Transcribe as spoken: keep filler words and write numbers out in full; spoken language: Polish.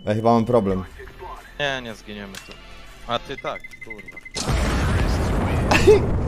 Ja chyba mam problem. Nie, nie zginiemy tu. A ty tak, kurwa.